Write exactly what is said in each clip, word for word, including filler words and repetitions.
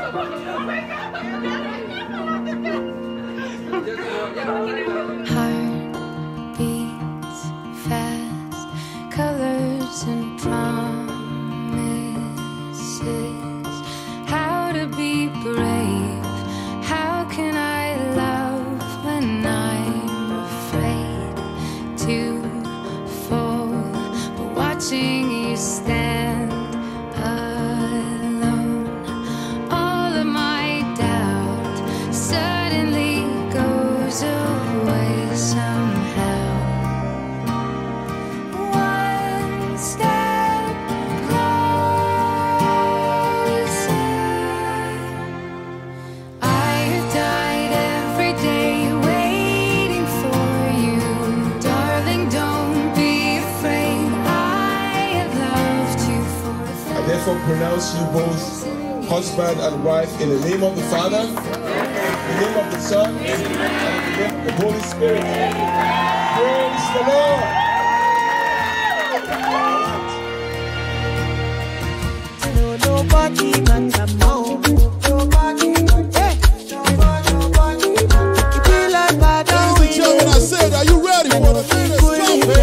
Heart beats fast, colors and promises. How to be brave? How can I love when I'm afraid to fall? But watching you stand alone, all of my doubt suddenly goes away somehow. One step closer. I have died every day waiting for you, darling. Don't be afraid. I have loved you for. I therefore pronounce you both husband and wife in the name of the Father, in the name of the Son, and in the name of the Holy Spirit. Praise the Lord. Nobody man can know. Nobody man. Hey. Nobody man. You feel like I don't. Ladies and gentlemen, I said, are you ready for the latest trumpet?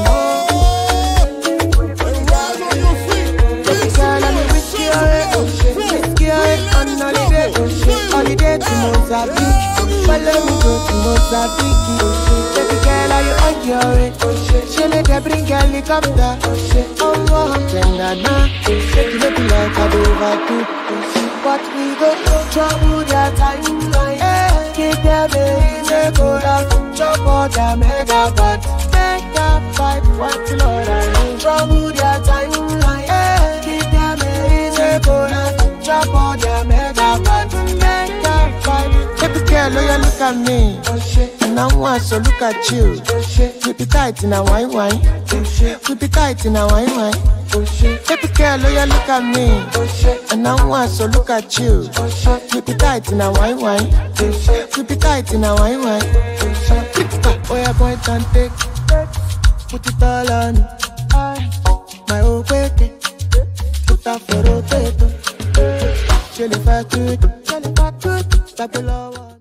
And rise on your feet. Girl, I'm with you, with you on holiday, holiday to Mozambique. Follow me go to Mozambique. Baby girl, are you on your way? She made her bring helicopter. I'm more than now. Take it look like I do overdo. But we go trouble their timeline. Keep their baby go down. Chop all their mega bad. Make that fight, what Lord I need. Trouble their timeline. Keep their baby go down. Chop all their mega bad. Make that fight. Baby girl, oh you look at me. And I want to look at you. Keep it tight in a wine wine. Keep it tight in a wine wine. Baby girl, oh you look at me. And I want to look at you. Keep it tight in a wine wine. Keep it tight in a wine wine. Oh yeah, point and take. Put it all on. My old baby. Put up for rotator. Chili fat good. Chili fat good. Stop the lower.